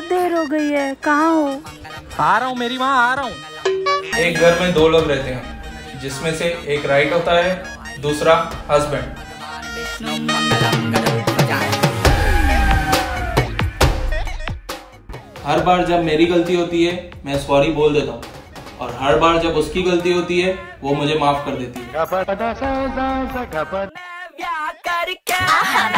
बहुत देर हो गई है, कहाँ हो? आ रहा हूँ मेरी माँ, आ रहा हूँ। एक घर में दो लोग रहते हैं, जिसमें से एक राइट होता है, दूसरा हस्बैंड। हर बार जब मेरी गलती होती है मैं सॉरी बोल देता हूँ, और हर बार जब उसकी गलती होती है वो मुझे माफ कर देती है।